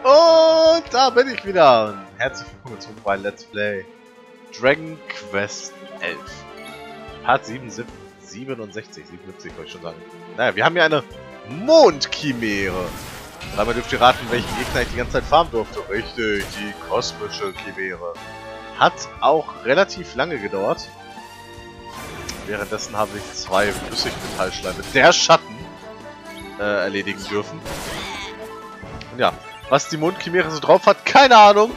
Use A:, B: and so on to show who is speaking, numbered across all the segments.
A: Und da bin ich wieder. Und herzlich willkommen zurück bei Let's Play Dragon Quest 11. Part 77 wollte ich schon sagen. Naja, wir haben hier eine Mondchimäre. Dabei dürft ihr raten, welchen Gegner ich die ganze Zeit farmen durfte. Richtig, die kosmische Chimäre. Hat auch relativ lange gedauert. Währenddessen habe ich 2 Flüssigmetallschleime der Schatten erledigen dürfen. Und ja, was die Mondchimäre so drauf hat, keine Ahnung.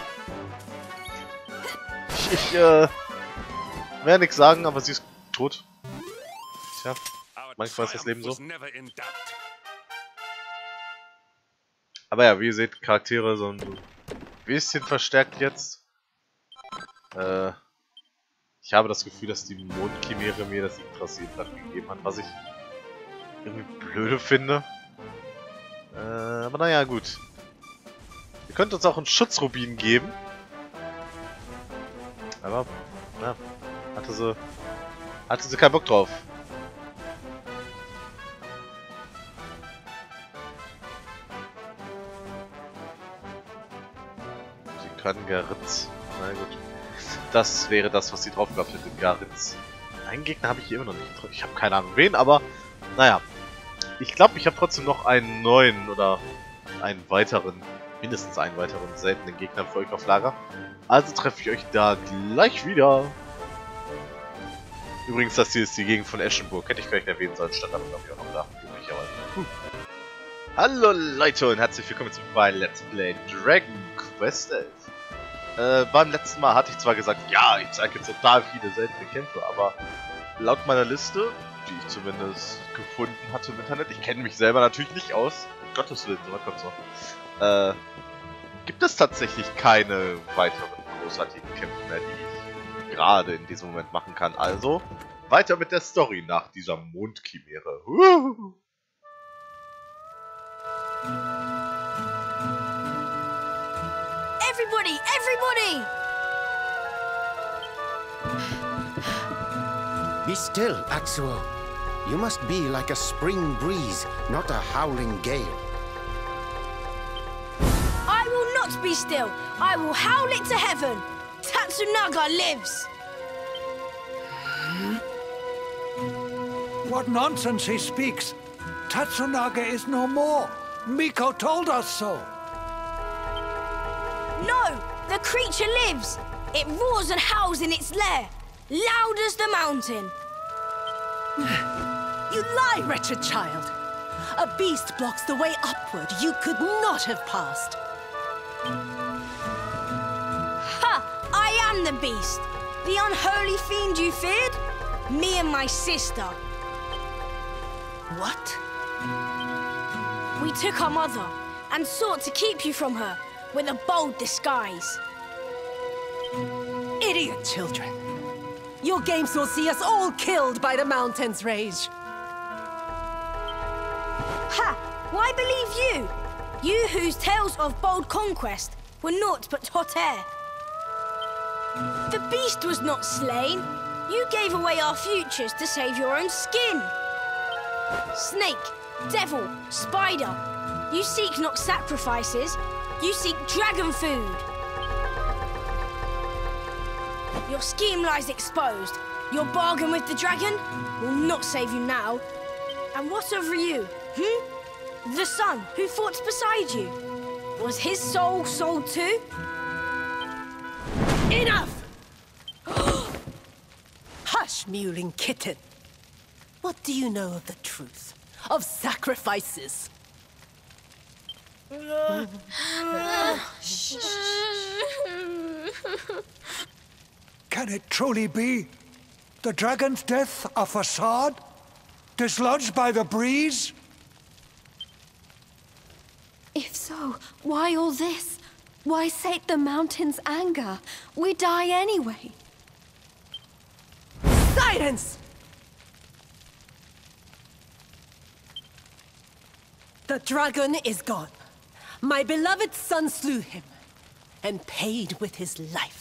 A: Ich werde nichts sagen, aber sie ist tot. Tja, manchmal ist das Leben so. Aber ja, wie ihr seht, Charaktere so ein bisschen verstärkt jetzt. Ich habe das Gefühl, dass die Mondchimäre mir das Yggdrasil-Blatt gegeben hat, was ich irgendwie blöde finde. Aber naja, gut. Ihr könnt uns auch einen Schutzrubin geben. Aber, na, hatte sie keinen Bock drauf. Sie können Garitz. Na gut. Das wäre das, was sie drauf gehabt hätte. Garitz. Einen Gegner habe ich hier immer noch nicht. Ich habe keine Ahnung wen, aber naja. Ich glaube, ich habe trotzdem noch einen neuen oder einen weiteren, mindestens einen weiteren seltenen Gegner für euch auf Lager. Also treffe ich euch da gleich wieder. Übrigens, das hier ist die Gegend von Eschenburg. Hätte ich vielleicht erwähnen sollen, stand aber glaube ich auch noch da. Üblicherweise. Hallo Leute und herzlich willkommen zurück bei Let's Play Dragon Quest 11. Beim letzten Mal hatte ich zwar gesagt, ja, ich zeige jetzt total viele seltene Kämpfe, aber laut meiner Liste, die ich zumindest gefunden hatte im Internet, ich kenne mich selber natürlich nicht aus, um Gottes Willen, so was kommt so, gibt es tatsächlich keine weiteren großartigen Kämpfe mehr, die ich gerade in diesem Moment machen kann. Also, weiter mit der Story nach dieser Mondchimäre.
B: Everybody! Everybody!
C: Be still, Atsuo. You must be like a spring breeze, not a howling gale.
B: I will not be still. I will howl it to heaven. Tatsunaga lives.
D: What nonsense he speaks. Tatsunaga is no more. Miko told us so.
B: No, the creature lives. It roars and howls in its lair, loud as the mountain.
E: You lie, wretched child. A beast blocks the way upward. You could not have passed.
B: Ha! I am the beast. The unholy fiend you feared? Me and my sister.
E: What?
B: We took our mother and sought to keep you from her with a bold disguise.
E: Idiot children. Your games will see us all killed by the mountain's rage.
B: Ha! Why believe you? You whose tales of bold conquest were naught but hot air. The beast was not slain. You gave away our futures to save your own skin. Snake, devil, spider. You seek not sacrifices. You seek dragon food. Your scheme lies exposed. Your bargain with the dragon will not save you now. And what of you? The son who fought beside you? Was his soul sold too?
E: Enough! Hush, mewling kitten. What do you know of the truth? Of sacrifices?
D: Can it truly be? The dragon's death a facade? Dislodged by the breeze?
F: If so, why all this? Why sate the mountain's anger? We die anyway.
E: Silence! The dragon is gone. My beloved son slew him, and paid with his life.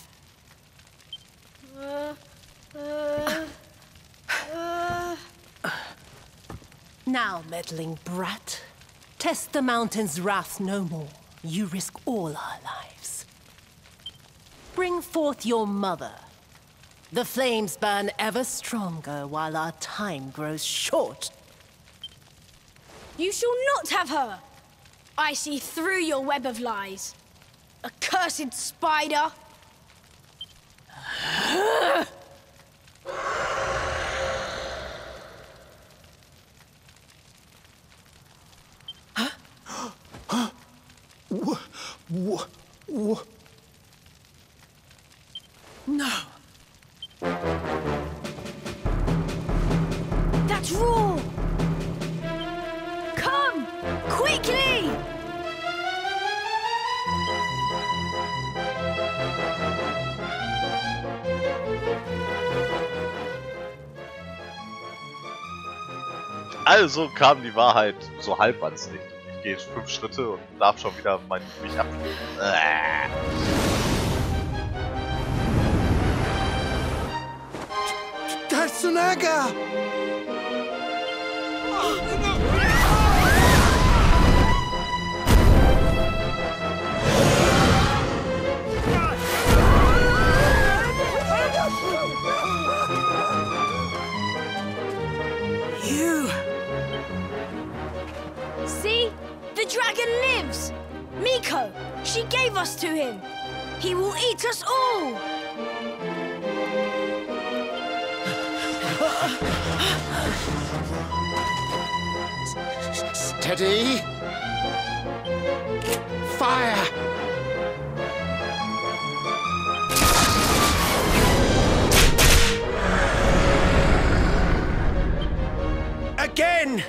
E: Now, meddling brat, test the mountain's wrath no more. you risk all our lives. Bring forth your mother. The flames burn ever stronger while our time grows short.
B: You shall not have her! I see through your web of lies. Accursed spider!
E: No.
B: That's Roar! Come! Quickly!
A: Also kam die Wahrheit so halb ans Licht. Ich gehe 5 Schritte und darf schon wieder mich ab.
C: Tatsunaga!
B: You! See? The dragon lives! Miko! She gave us to him! He will eat us all!
C: Steady! Fire! Again!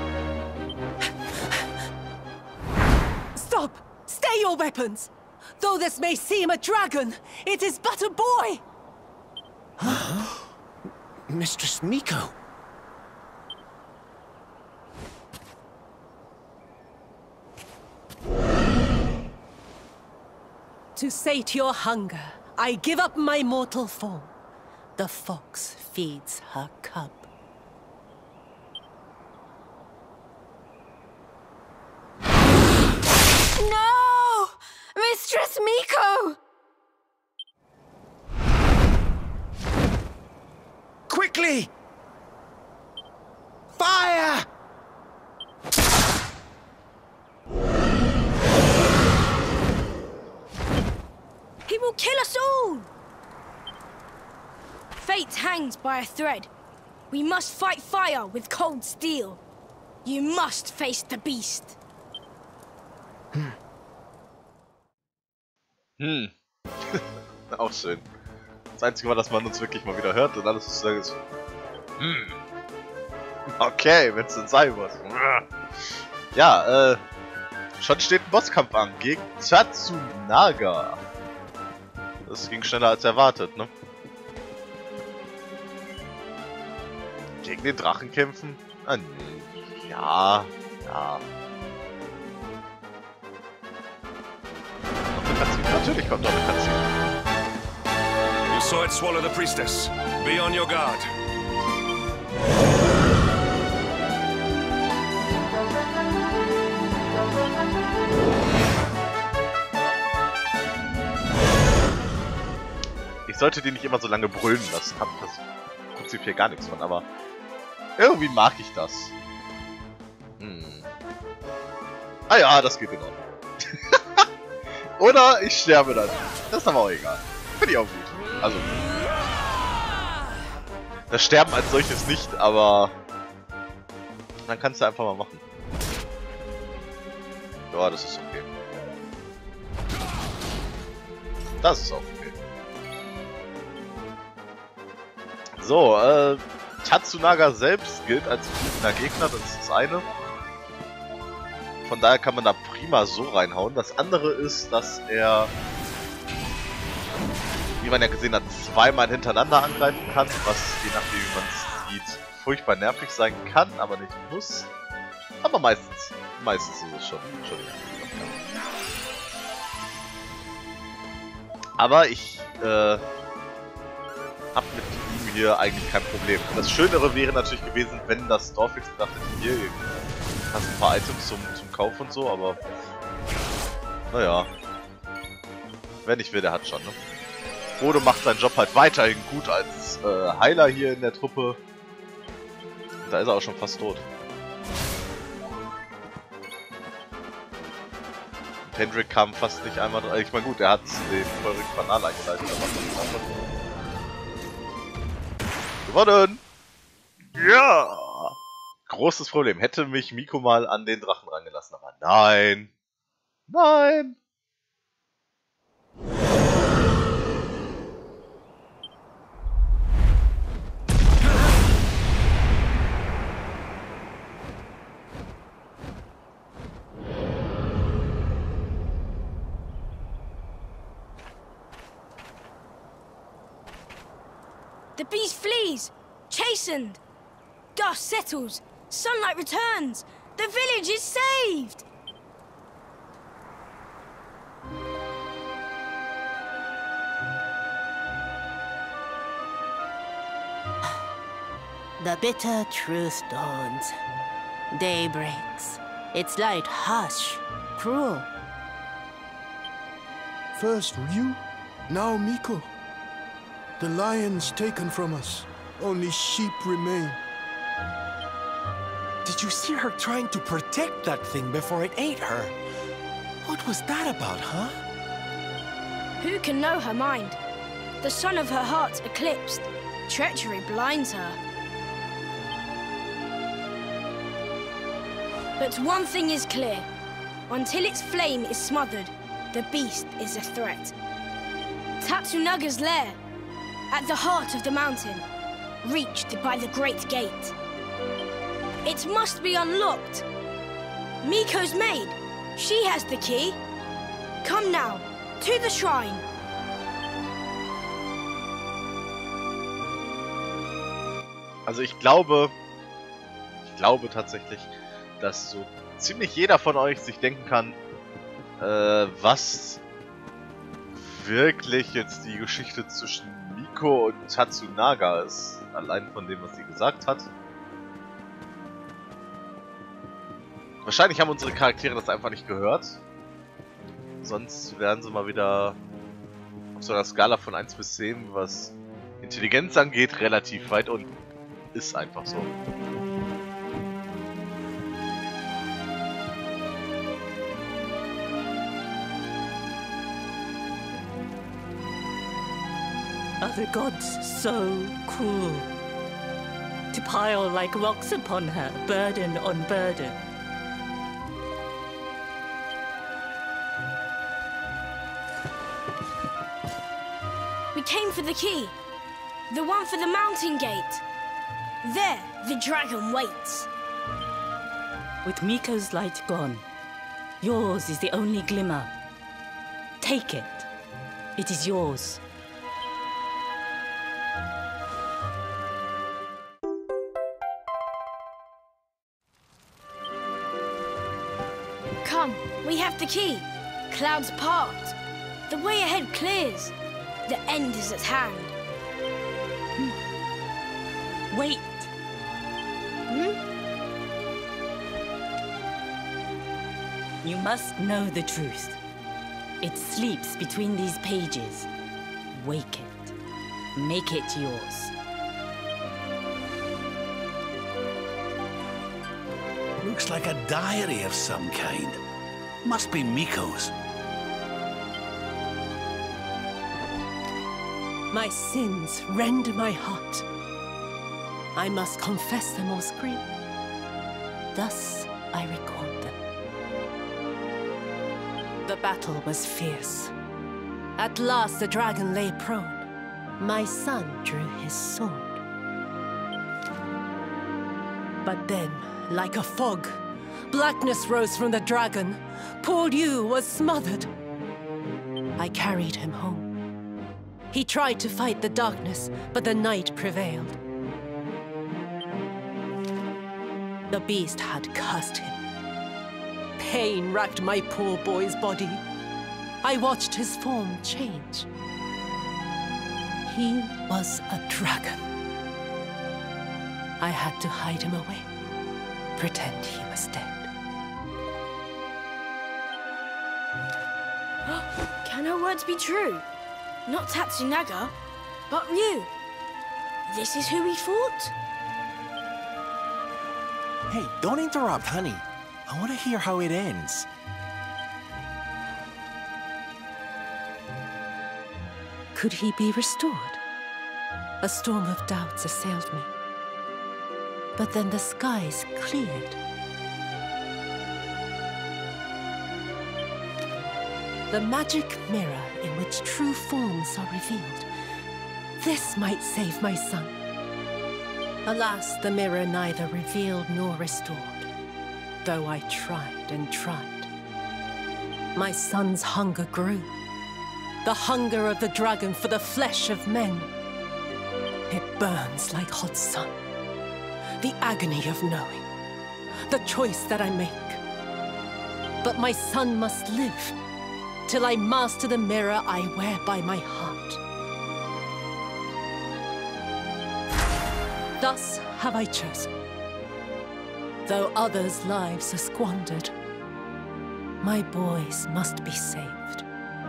E: Stop! Stay your weapons! Though this may seem a dragon, it is but a boy!
C: Mistress Miko!
E: To sate your hunger, I give up my mortal form. The fox feeds her cub.
F: No! Mistress Miko!
C: Quickly! Fire!
B: He will kill us all! Fate hangs by a thread. We must fight fire with cold steel. You must face the beast.
A: Auch schön. Das Einzige war, dass man uns wirklich mal wieder hört und alles ist so. Okay, wenn es denn sein muss. Ja, schon steht ein Bosskampf an gegen Tatsunaga. Das ging schneller als erwartet, ne? Gegen den Drachen kämpfen? Ah, nee. Ja, ja. Noch eine Cutscene? Natürlich kommt noch eine Cutscene.
G: You saw it swallow the priestess. Be on your guard.
A: Ich sollte die nicht immer so lange brüllen lassen, hab das prinzipiell gar nichts von, aber irgendwie mag ich das. Ah ja, das geht in Ordnung. Oder ich sterbe dann. Das ist aber auch egal. Finde ich auch gut. Also. Das Sterben als solches nicht, aber dann kannst du einfach mal machen. Ja, das ist okay. Das ist auch okay. So, Tatsunaga selbst gilt als wütender Gegner, das ist das eine. Von daher kann man da prima so reinhauen. Das andere ist, dass er, wie man ja gesehen hat, zweimal hintereinander angreifen kann, was je nachdem wie man es sieht, furchtbar nervig sein kann, aber nicht muss. Aber meistens ist es schon aber ich hab mit ihm hier eigentlich kein Problem. Das Schönere wäre natürlich gewesen, wenn das Dorf jetzt gedacht hätte, hier hast ein paar Items zum Kauf und so, aber Naja. Wer nicht will, der hat schon, ne? Frodo macht seinen Job halt weiterhin gut als Heiler hier in der Truppe. Da ist er auch schon fast tot. Und Hendrik kam fast nicht einmal dran. Ich meine gut, er hat den feurigen Fanal eingeleitet, aber gewonnen! Ja! Großes Problem. Hätte mich Miko mal an den Drachen rangelassen, aber nein! Nein!
B: The beast flees! Chastened! Dust settles! Sunlight returns! The village is saved!
E: The bitter truth dawns. Day breaks. Its light harsh, cruel.
H: First Ryu, now Miko. The lion's taken from us. Only sheep remain.
C: Did you see her trying to protect that thing before it ate her? What was that about, huh?
B: Who can know her mind? The sun of her heart eclipsed. Treachery blinds her. But one thing is clear. Until its flame is smothered, the beast is a threat. Tatsunaga's lair, at the heart of the mountain, reached by the Great Gate. It must be unlocked. Miko's maid, she has the key. Come now, to the shrine.
A: Also ich glaube tatsächlich, dass so ziemlich jeder von euch sich denken kann, was wirklich jetzt die Geschichte zwischen Miko und Tatsunaga ist, allein von dem, was sie gesagt hat. Wahrscheinlich haben unsere Charaktere das einfach nicht gehört. Sonst wären sie mal wieder auf so einer Skala von 1 bis 10, was Intelligenz angeht, relativ weit unten. Ist einfach so.
I: Are the gods so cruel? To pile like rocks upon her, burden on burden.
B: We came for the key. The one for the mountain gate. There, the dragon waits.
I: With Miko's light gone, yours is the only glimmer. Take it. It is yours.
B: Come, we have the key. Clouds part. The way ahead clears. The end is at hand.
I: Wait. You must know the truth. It sleeps between these pages. Wake it. Make it yours.
J: Looks like a diary of some kind. Must be Miko's.
E: My sins rend my heart. I must confess them or scream. Thus I record them. The battle was fierce. At last the dragon lay prone. My son drew his sword. But then, like a fog, blackness rose from the dragon. Poor Ryu was smothered. I carried him home. He tried to fight the darkness, but the night prevailed. The beast had cursed him. Pain racked my poor boy's body. I watched his form change. He was a dragon. I had to hide him away, pretend he was dead.
B: Can her words be true? Not Tatsunaga, but Ryu. This is who he fought?
K: Hey, don't interrupt, honey. I want to hear how it ends.
E: Could he be restored? A storm of doubts assailed me. But then the skies cleared. The magic mirror in which true forms are revealed. This might save my son. Alas, the mirror neither revealed nor restored, though I tried and tried. My son's hunger grew. The hunger of the dragon for the flesh of men. It burns like hot sun. The agony of knowing. The choice that I make. But my son must live, till I master the mirror I wear by my heart. Thus have I chosen. Though others' lives are squandered, my boys must be saved.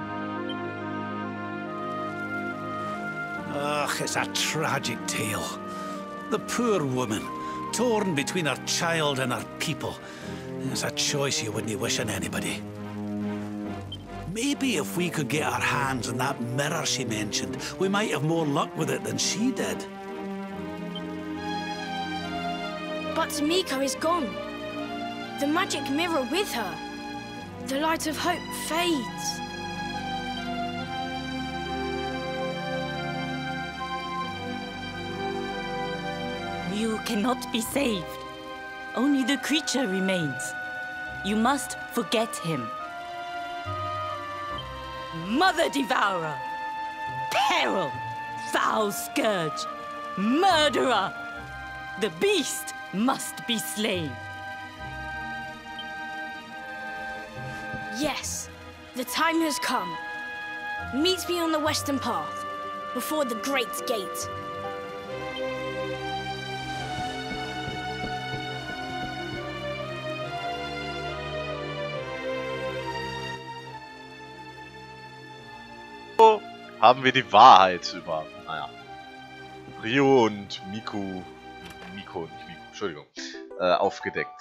J: Ugh, it's a tragic tale. The poor woman, torn between her child and her people. It's a choice you wouldn't wish on anybody. Maybe if we could get our hands on that mirror she mentioned, we might have more luck with it than she did.
B: But Miko is gone. The magic mirror with her. The light of hope fades.
I: You cannot be saved. Only the creature remains. You must forget him. Mother Devourer! Peril! Foul Scourge! Murderer! The beast must be slain.
B: Yes, the time has come. Meet me on the western path, before the great gate.
A: Haben wir die Wahrheit über, Ryu und Entschuldigung, aufgedeckt.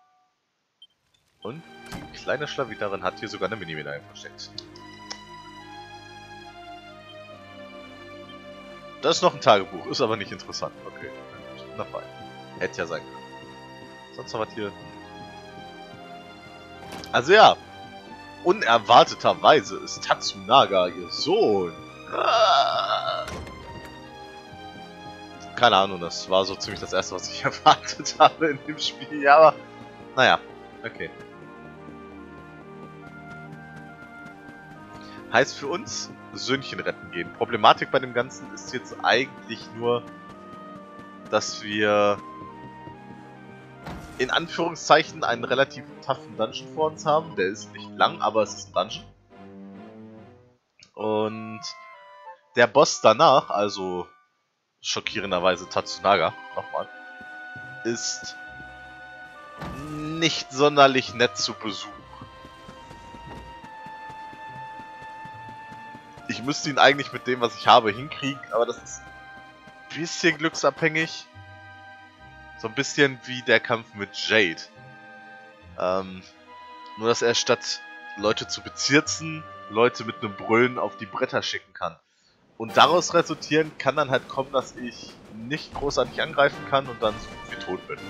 A: Und die kleine Schlawiterin hat hier sogar eine Mini-Medaille versteckt. Das ist noch ein Tagebuch, ist aber nicht interessant. Okay, na fein. Hätte ja sein können. Sonst noch was hier? Also ja, unerwarteterweise ist Tatsunaga ihr Sohn. Keine Ahnung, das war so ziemlich das erste, was ich erwartet habe in dem Spiel, ja, aber naja, okay. Heißt für uns, Söhnchen retten gehen. Problematik bei dem Ganzen ist jetzt eigentlich nur, dass wir in Anführungszeichen einen relativ toughen Dungeon vor uns haben. Der ist nicht lang, aber es ist ein Dungeon. Und der Boss danach, also schockierenderweise Tatsunaga, nochmal, ist nicht sonderlich nett zu Besuch. Ich müsste ihn eigentlich mit dem, was ich habe, hinkriegen, aber das ist ein bisschen glücksabhängig. So ein bisschen wie der Kampf mit Jade. Nur, dass er statt Leute zu bezirzen, Leute mit einem Brüllen auf die Bretter schicken kann. Und daraus resultieren kann dann halt kommen, dass ich nicht großartig angreifen kann und dann so gut wie tot bin.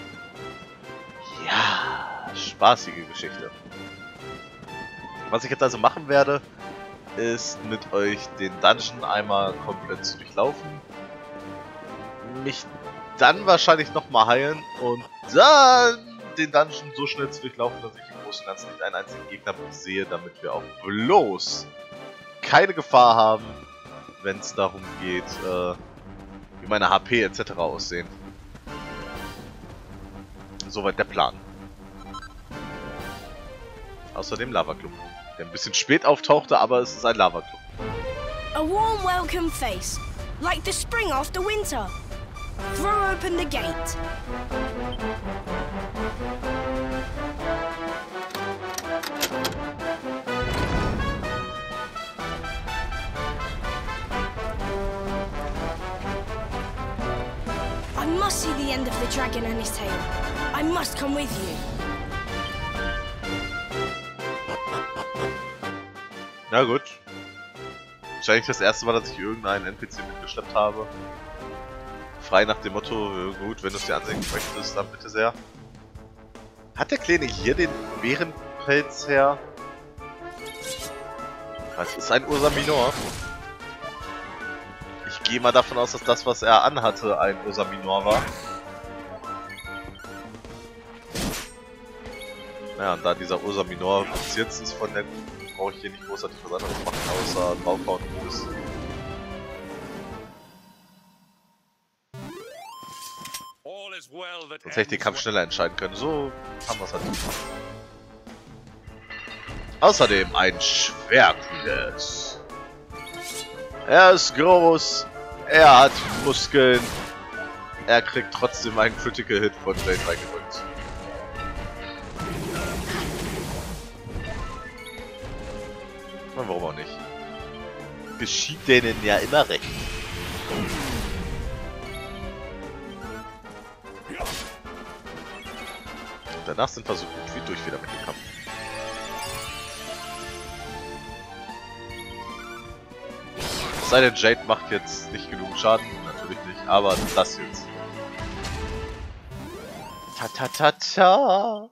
A: Ja, spaßige Geschichte. Was ich jetzt also machen werde, ist mit euch den Dungeon einmal komplett zu durchlaufen. Mich dann wahrscheinlich nochmal heilen und dann den Dungeon so schnell zu durchlaufen, dass ich im Großen und Ganzen nicht einen einzigen Gegner sehe, damit wir auch bloß keine Gefahr haben, wenn es darum geht, wie meine HP etc. aussehen. Soweit der Plan. Außerdem Lava-Klumpen, der ein bisschen spät auftauchte, aber es ist ein Lava-Klumpen.
B: A warm welcome face, like the spring after winter. Throw open the gate. must see the end of the dragon and his tail. I must come with you.
A: Na gut. Wahrscheinlich das erste Mal, dass ich irgendeinen NPC mitgeschleppt habe. Frei nach dem Motto, gut, wenn du es dir ansehen möchtest, dann bitte sehr. Hat der Kleine hier den Bärenpelz her? Das ist ein Ursa Minor. Ich gehe mal davon aus, dass das, was er anhatte, ein Ursa Minor war. Ja, und da dieser Ursa Minor jetzt ist von der, brauche ich hier nicht großartig was anderes machen, außer draufhauen und Fuß. Sonst hätte ich den Kampf schneller entscheiden können. So haben wir es halt gemacht. Außerdem ein Schwertkules. Er ist groß, er hat Muskeln, er kriegt trotzdem einen Critical Hit von Jade reingedrückt. Na, warum auch nicht? Geschieht denen ja immer recht. Danach sind wir so gut wie durch wieder mit dem Kampf. Es sei denn, Jade macht jetzt nicht genug Schaden, natürlich nicht, aber das jetzt. Ta-ta-ta-ta!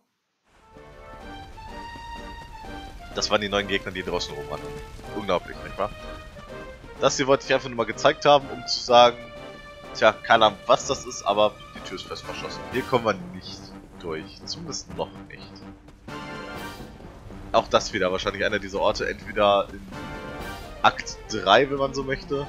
A: Das waren die neuen Gegner, die draußen rum waren. Unglaublich, nicht wahr? Das hier wollte ich einfach nur mal gezeigt haben, um zu sagen, tja, keine Ahnung, was das ist, aber die Tür ist fest verschlossen. Hier kommen wir nicht durch. Zumindest noch nicht. Auch das wieder wahrscheinlich einer dieser Orte, entweder in Akt 3, wenn man so möchte,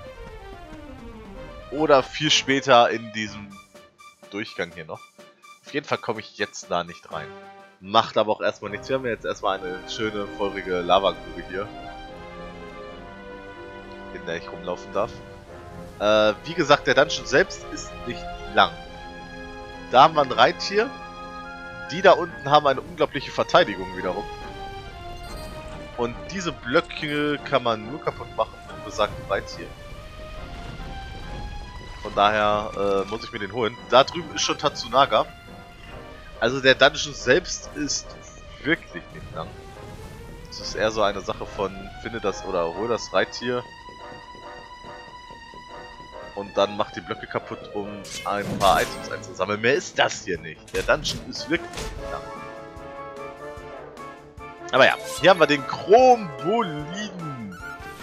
A: oder viel später in diesem Durchgang hier noch. Auf jeden Fall komme ich jetzt da nicht rein. Macht aber auch erstmal nichts. Wir haben jetzt erstmal eine schöne, feurige Lavagrube hier, in der ich rumlaufen darf. Wie gesagt, der Dungeon selbst ist nicht lang. Da haben wir ein Reittier. Die da unten haben eine unglaubliche Verteidigung wiederum. Und diese Blöcke kann man nur kaputt machen mit besagtem Reittier. Von daher muss ich mir den holen. Da drüben ist schon Tatsunaga. Also der Dungeon selbst ist wirklich nicht lang. Es ist eher so eine Sache von finde das oder hol das Reittier. Und dann macht die Blöcke kaputt, um ein paar Items einzusammeln. Mehr ist das hier nicht. Der Dungeon ist wirklich lang. Aber ja, hier haben wir den Chromboliden.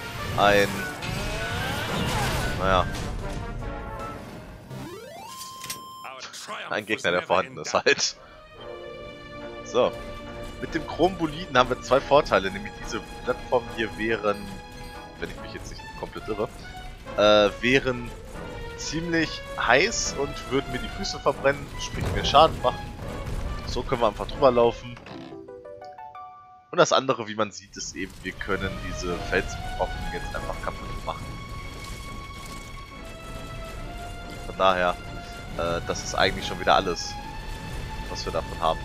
A: Ein Gegner, der vorhanden ist halt. So. Mit dem Chromboliden haben wir zwei Vorteile. Nämlich diese Plattformen hier wären, wenn ich mich jetzt nicht komplett irre, wären ziemlich heiß und würden mir die Füße verbrennen, sprich mir Schaden machen. So können wir einfach drüber laufen. Und das andere, wie man sieht, ist eben, wir können diese Felsbrocken jetzt einfach kaputt machen. Von daher, das ist eigentlich schon wieder alles, was wir davon haben.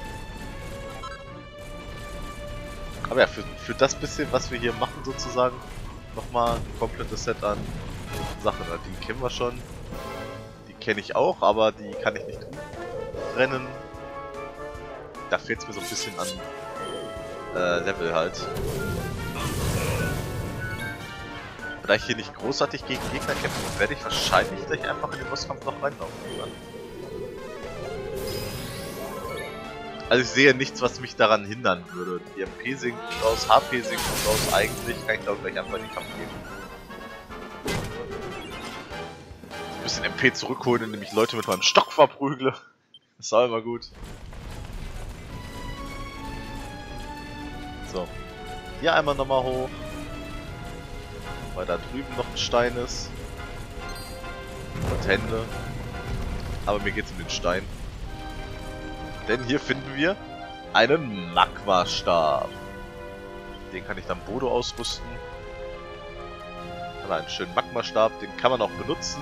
A: Aber ja, für das bisschen, was wir hier machen sozusagen, nochmal ein komplettes Set an Sachen. Die kennen wir schon, die kenne ich auch, aber die kann ich nicht rennen. Da fehlt es mir so ein bisschen an Level halt. Da ich hier nicht großartig gegen Gegner kämpfe, werde ich wahrscheinlich gleich einfach in den Bosskampf noch reinlaufen. Also ich sehe nichts, was mich daran hindern würde. Die MP sinkt raus, HP sinkt raus, eigentlich kann ich da gleich einfach in den Kampf gehen. Ein bisschen MP zurückholen, indem ich Leute mit meinem Stock verprügle. Das ist auch immer gut. So. Hier einmal nochmal hoch. Weil da drüben noch ein Stein ist. Und Hände. Aber mir geht's um den Stein. Denn hier finden wir einen Magma-Stab. Den kann ich dann Bodo ausrüsten. Dann einen schönen Magma-Stab, den kann man auch benutzen.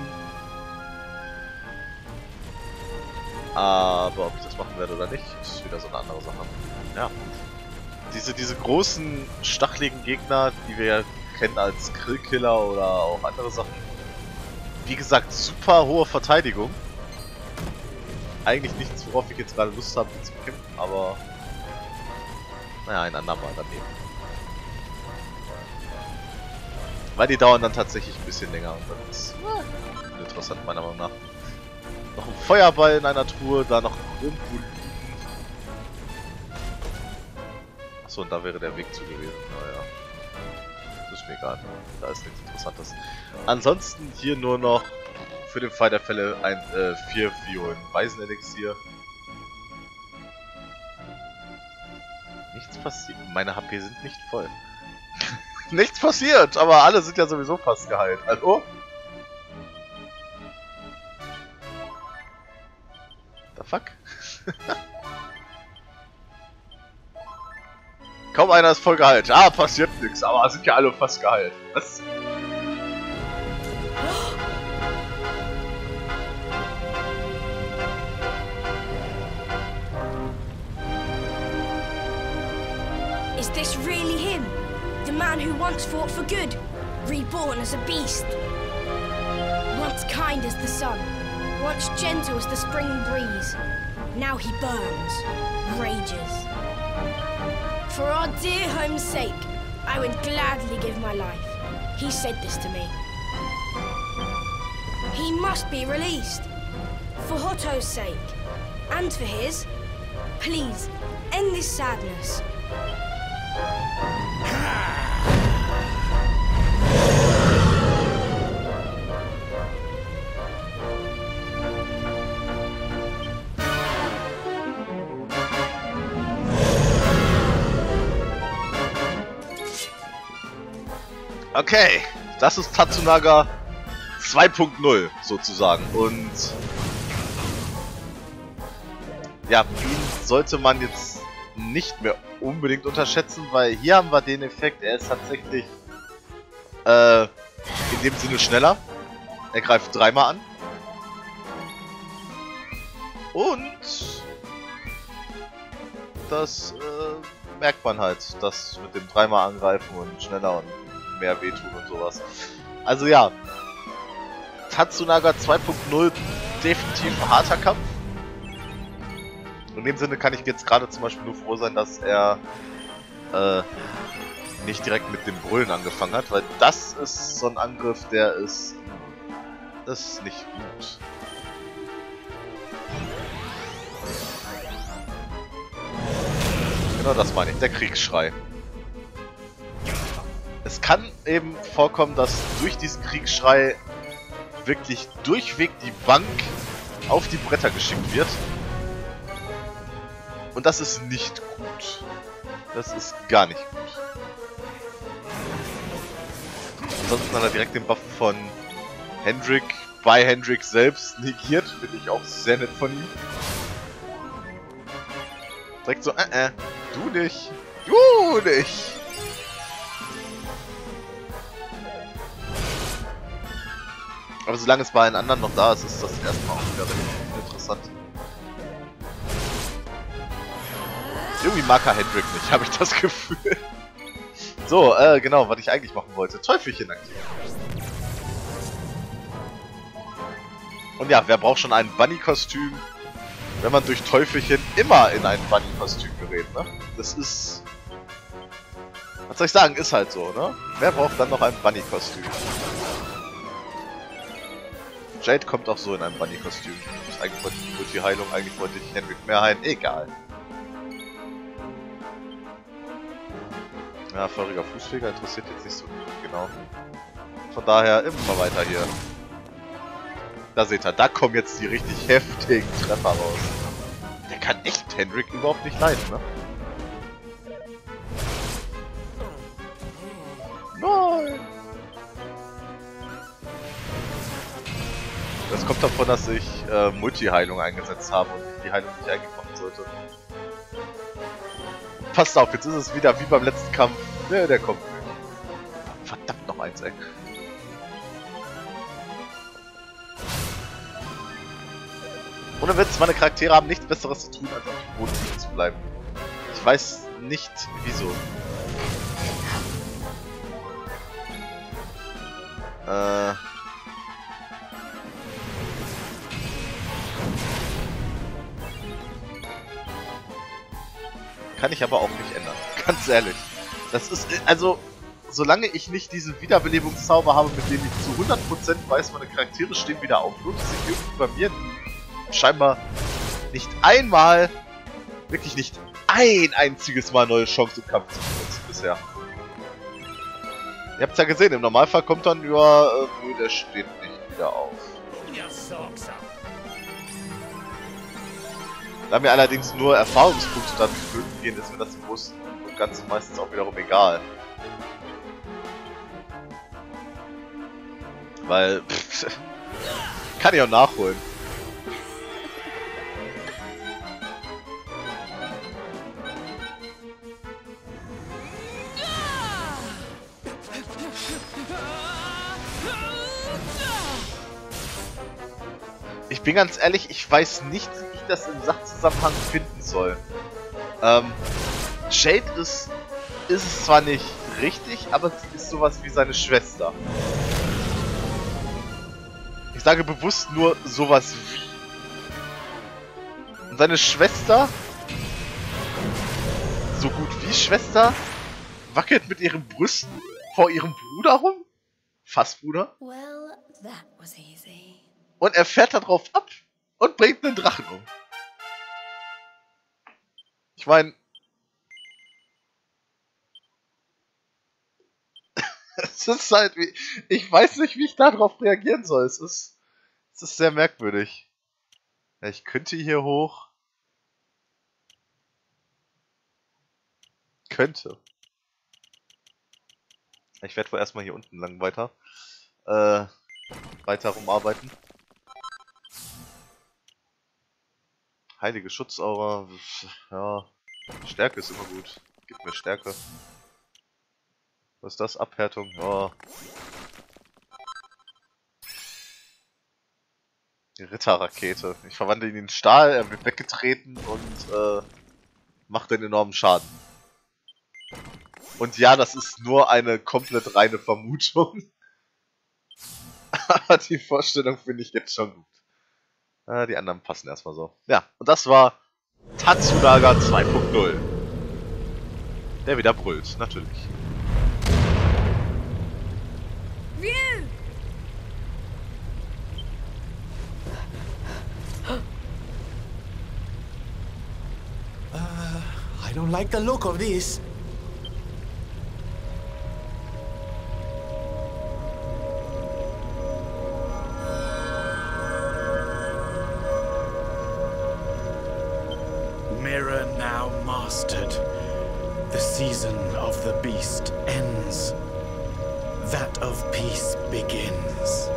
A: Aber ob ich das machen werde oder nicht, ist wieder so eine andere Sache. Ja. Diese großen, stacheligen Gegner, die wir ja kennen als Grillkiller oder auch andere Sachen. Wie gesagt, super hohe Verteidigung. eigentlich nichts, worauf ich jetzt gerade Lust habe, die zu kämpfen, aber naja, ein andermal daneben. Weil die dauern dann tatsächlich ein bisschen länger und dann ist interessant meiner Meinung nach. Noch ein Feuerball in einer Truhe, da noch irgendwo liegen. Achso, und da wäre der Weg zu gewesen, naja. Das ist mir egal, da ist nichts Interessantes. Ansonsten hier nur noch für den Fall der Fälle ein 4 Violen Waisenelixier. Nichts passiert. Meine HP sind nicht voll. Nichts passiert, aber alle sind ja sowieso fast geheilt. Also? The fuck? Kaum einer ist voll geheilt. Ah, passiert nichts, aber sind ja alle fast geheilt. Was?
B: Is this really him? The man who once fought for good, reborn as a beast. Once kind as the sun, once gentle as the spring breeze. Now he burns, rages. For our dear home's sake, I would gladly give my life. He said this to me. He must be released. For Hotto's sake, and for his. Please, end this sadness.
A: Okay, das ist Tatsunaga 2.0 sozusagen und ja, ihn sollte man jetzt nicht mehr unbedingt unterschätzen, weil hier haben wir den Effekt, er ist tatsächlich in dem Sinne schneller. Er greift dreimal an. Und das merkt man halt, das mit dem dreimal angreifen und schneller und mehr wehtun und sowas. Also ja, Tatsunaga 2.0 definitiv ein harter Kampf. In dem Sinne kann ich jetzt gerade zum Beispiel nur froh sein, dass er nicht direkt mit dem Brüllen angefangen hat, weil das ist so ein Angriff, der ist nicht gut. Genau das meine ich, der Kriegsschrei. Es kann eben vorkommen, dass durch diesen Kriegsschrei wirklich durchweg die Bank auf die Bretter geschickt wird. Und das ist nicht gut. Das ist gar nicht gut. Ansonsten hat er direkt den Buff von Hendrik bei Hendrik selbst negiert. Finde ich auch sehr nett von ihm. Direkt so, du nicht. Du nicht. Aber solange es bei allen anderen noch da ist, ist das erstmal auch wieder recht interessant. Irgendwie mag er Hendrik nicht, habe ich das Gefühl. So, genau, was ich eigentlich machen wollte. Teufelchen aktivieren. Und ja, wer braucht schon ein Bunny-Kostüm, wenn man durch Teufelchen immer in ein Bunny-Kostüm gerät, ne? Das ist... Was soll ich sagen, ist halt so, ne? Wer braucht dann noch ein Bunny-Kostüm? Jade kommt auch so in einem Bunny-Kostüm. Eigentlich wollte ich Multi-Heilung, eigentlich wollte ich Hendrik mehr heilen, egal. Ja, feuriger Fußfeger interessiert jetzt nicht so genau. Von daher immer weiter hier. Da seht ihr, da kommen jetzt die richtig heftigen Treffer raus. Der kann echt Hendrik überhaupt nicht leiden, ne? Nein! Das kommt davon, dass ich Multi-Heilung eingesetzt habe und die Heilung nicht eingekommen sollte. Passt auf, jetzt ist es wieder wie beim letzten Kampf. Ne, der kommt nicht. Verdammt, noch eins, ey. Ohne Witz, meine Charaktere haben nichts Besseres zu tun, als auf dem Boden liegen zu bleiben. Ich weiß nicht, wieso. Kann ich aber auch nicht ändern. Ganz ehrlich. Das ist, also, solange ich nicht diesen Wiederbelebungszauber habe, mit dem ich zu 100% weiß, meine Charaktere stehen wieder auf, nutzt sich irgendwie bei mir scheinbar nicht einmal, wirklich nicht ein einziges Mal neue Chance im Kampf zu benutzen bisher. Ihr habt es ja gesehen, im Normalfall kommt dann über, der steht nicht wieder auf. Da mir allerdings nur Erfahrungspunkte dann flöten gehen, ist mir das im Großen und Ganzen meistens auch wiederum egal. Weil, kann ich auch nachholen. Ich bin ganz ehrlich, ich weiß nicht, wie ich das im Sachzusammenhang finden soll. Jade ist es zwar nicht richtig, aber sie ist sowas wie seine Schwester. Ich sage bewusst nur sowas wie. Und seine Schwester, so gut wie Schwester, wackelt mit ihren Brüsten vor ihrem Bruder rum. Fast Bruder.
F: Well, that was easy.
A: Und er fährt da drauf ab und bringt einen Drachen um. Ich meine, es ist halt, ich weiß nicht, wie ich darauf reagieren soll. Es ist sehr merkwürdig. Ja, ich könnte hier hoch. Könnte. Ich werde wohl erstmal hier unten lang weiter rumarbeiten. Heilige Schutzaura. Ja. Stärke ist immer gut. Gib mir Stärke. Was ist das? Abhärtung? Ja. Die Ritterrakete. Ich verwandle ihn in Stahl, er wird weggetreten und macht einen enormen Schaden. Und ja, das ist nur eine komplett reine Vermutung. Aber die Vorstellung finde ich jetzt schon gut. Die anderen passen erstmal so. Ja, und das war Tatsunaga 2.0. Der wieder brüllt, natürlich.
B: Ryu!
K: I don't like the look of this.
J: Mirror now mastered. The season of the beast ends. That of peace begins.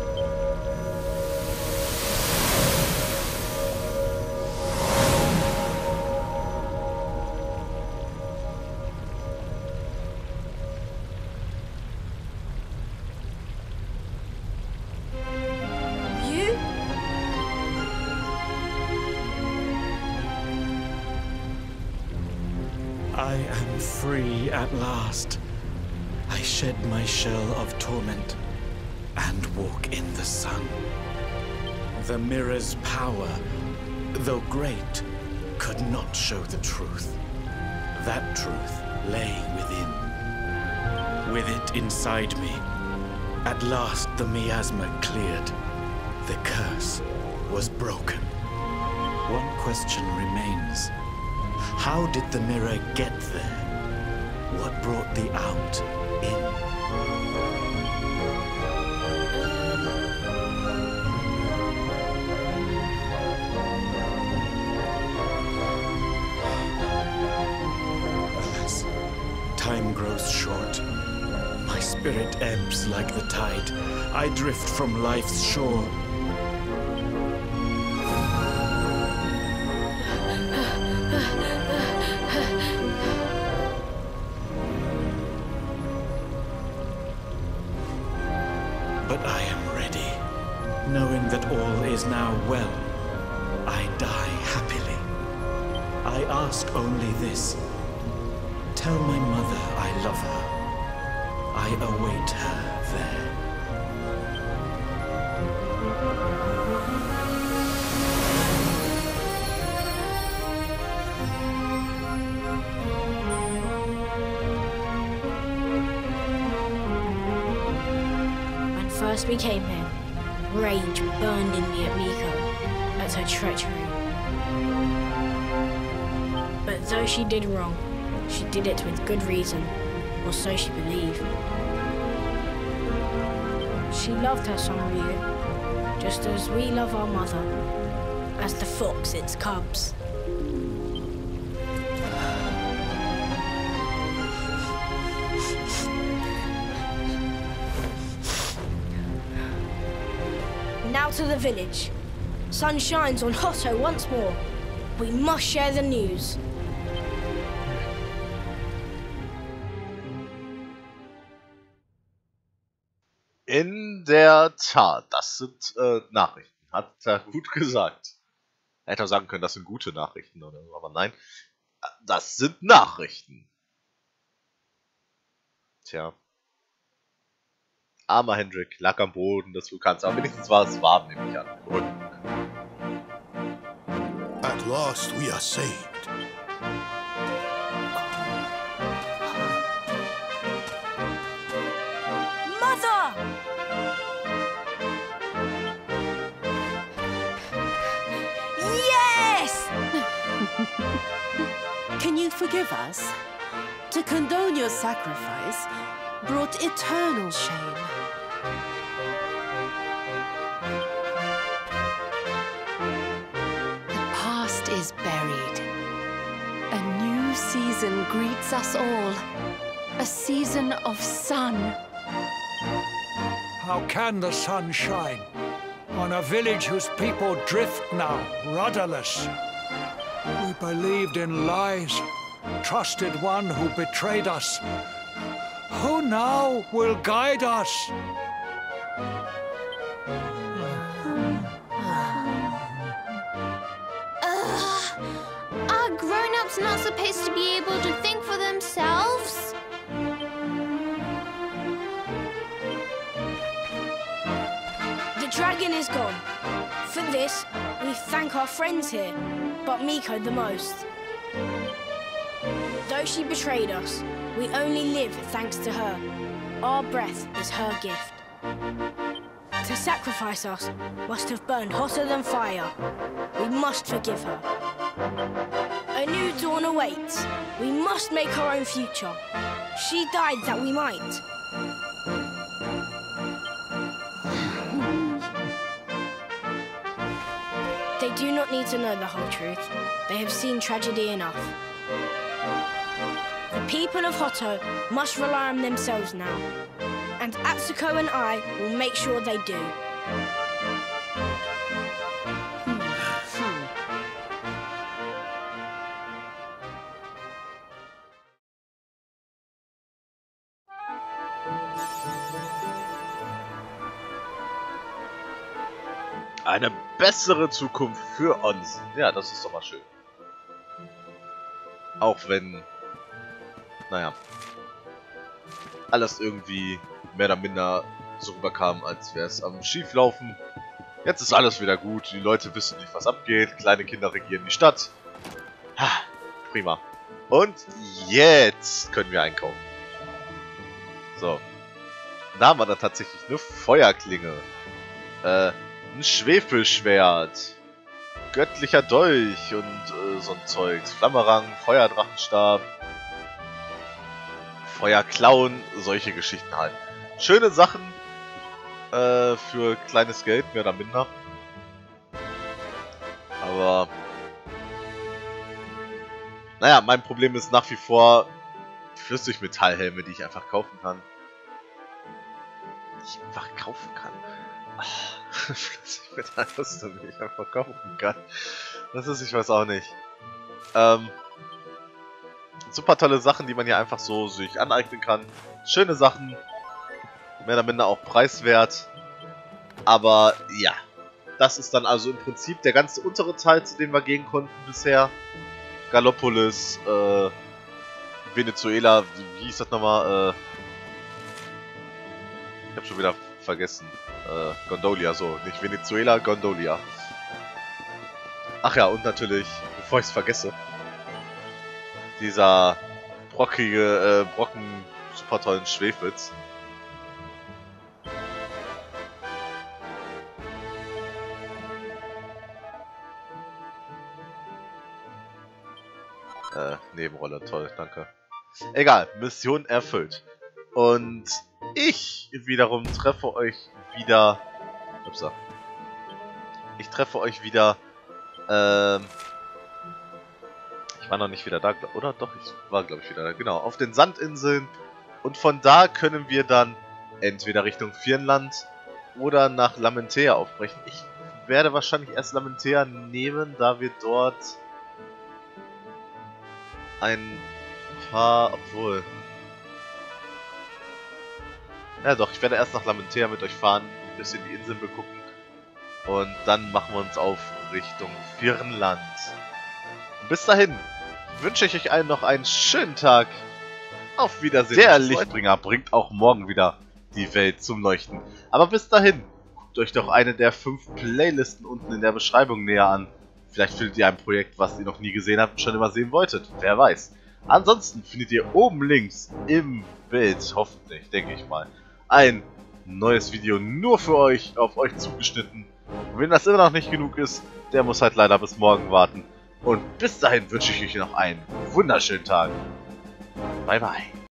J: I am free at last. I shed my shell of torment and walk in the sun. The mirror's power, though great, could not show the truth. That truth lay within. With it inside me, at last the miasma cleared. The curse was broken. One question remains. How did the mirror get there? What brought the out in? Alas, time grows short. My spirit ebbs like the tide. I drift from life's shore. But I am ready. Knowing that all is now well, I die happily. I ask only this. Tell my mother I love her. I await her there.
B: first we came here, rage burned in me at Miko, at her treachery. But though she did wrong, she did it with good reason, or so she believed. She loved her son Ryu, just as we love our mother, as the fox its cubs. Now to the village. Sun shines on Hotto once more. We must share the news.
A: In der Tat, das sind Nachrichten. Hat er gut gesagt. Hätte er sagen können, das sind gute Nachrichten oder so, aber nein. Das sind Nachrichten. Tja. Armer Hendrik lag am Boden des Vulkans, aber wenigstens war es warm, nehme ich an. Rücken.
H: At last we are saved.
B: Mother! Yes!
E: Can you forgive us? To condone your sacrifice brought eternal shame.
F: The past is buried. A new season greets us all. A season of sun.
D: How can the sun shine on a village whose people drift now, rudderless? We believed in lies, trusted one who betrayed us. Who now will guide us?
L: Are grown-ups not supposed to be able to think for themselves?
B: The dragon is gone. For this, we thank our friends here, but Miko the most. Though she betrayed us, we only live thanks to her. Our breath is her gift. To sacrifice us must have burned hotter than fire. We must forgive her. A new dawn awaits. We must make our own future. She died that we might. They do not need to know the whole truth. They have seen tragedy enough. The people of Hotto must rely on themselves now. And Atsuko and I will make sure they do.
A: Eine bessere Zukunft für uns. Ja, das ist doch mal schön. Auch wenn, naja, alles irgendwie mehr oder minder so rüberkam, als wäre es am Schieflaufen. Jetzt ist alles wieder gut. Die Leute wissen nicht, was abgeht. Kleine Kinder regieren die Stadt. Ha, prima. Und jetzt können wir einkaufen. So. Da haben wir dann tatsächlich eine Feuerklinge. Ein Schwefelschwert, göttlicher Dolch und so ein Zeugs. Flammerang, Feuerdrachenstab, Feuerklauen, solche Geschichten halt. Schöne Sachen für kleines Geld, mehr oder minder. Aber naja, mein Problem ist nach wie vor Flüssigmetallhelme, die ich einfach kaufen kann. Die ich einfach kaufen kann. Flüssigmetallrüstung, die ich einfach kaufen kann. Das ist, ich weiß auch nicht. Super tolle Sachen, die man hier einfach so sich aneignen kann. Schöne Sachen. Mehr oder minder auch preiswert. Aber ja. Das ist dann also im Prinzip der ganze untere Teil, zu dem wir gehen konnten bisher. Gallopolis, Venezuela, wie hieß das nochmal? Ich hab schon wieder vergessen. Gondolia, so. Nicht Venezuela, Gondolia. Ach ja, und natürlich, bevor ich es vergesse, dieser brockige, Brocken super tollen Schwefels. Nebenrolle, toll, danke. Egal, Mission erfüllt. Und ich wiederum treffe euch wieder... Upsa. Ich treffe euch wieder... ich war noch nicht wieder da, oder? Doch, ich war, glaube ich, wieder da. Genau, auf den Sandinseln. Und von da können wir dann entweder Richtung Firnland oder nach Lamentea aufbrechen. Ich werde wahrscheinlich erst Lamentea nehmen, da wir dort ein paar... Obwohl... Ja doch, ich werde erst nach Lamentea mit euch fahren, ein bisschen die Inseln begucken. Und dann machen wir uns auf Richtung Firnland. Und bis dahin wünsche ich euch allen noch einen schönen Tag. Auf Wiedersehen. Der Lichtbringer bringt auch morgen wieder die Welt zum Leuchten. Aber bis dahin, guckt euch doch eine der 5 Playlisten unten in der Beschreibung näher an. Vielleicht findet ihr ein Projekt, was ihr noch nie gesehen habt und schon immer sehen wolltet. Wer weiß. Ansonsten findet ihr oben links im Bild, hoffentlich, denke ich mal, ein neues Video nur für euch, auf euch zugeschnitten. Und wenn das immer noch nicht genug ist, der muss halt leider bis morgen warten. Und bis dahin wünsche ich euch noch einen wunderschönen Tag. Bye bye.